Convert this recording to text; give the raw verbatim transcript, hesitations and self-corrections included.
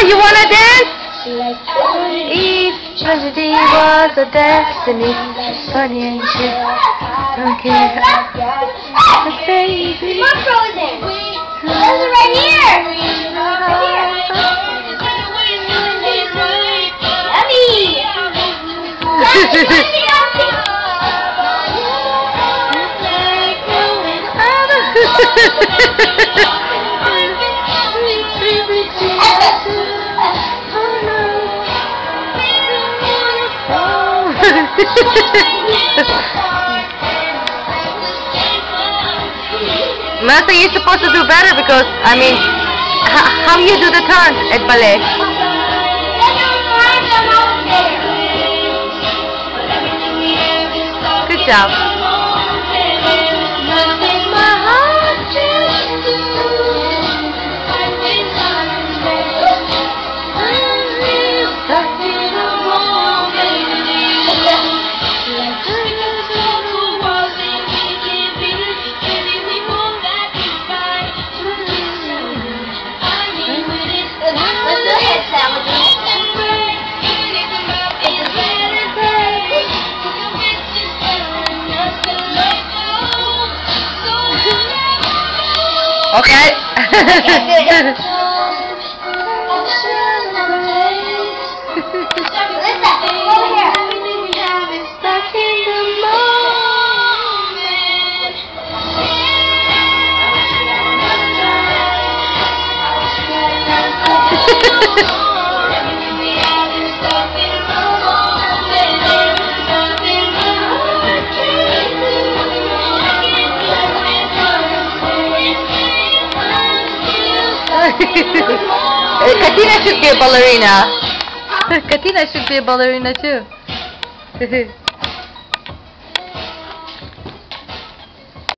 you wanna dance? Each tragedy was a destiny. Funny ain't you? Don't care. Baby. Come on, Frozen. Frozen right here. Melissa, you're supposed to do better because, I mean, how you do the turns at ballet? Good job. Okay. Katina should be a ballerina. Katina should be a ballerina too.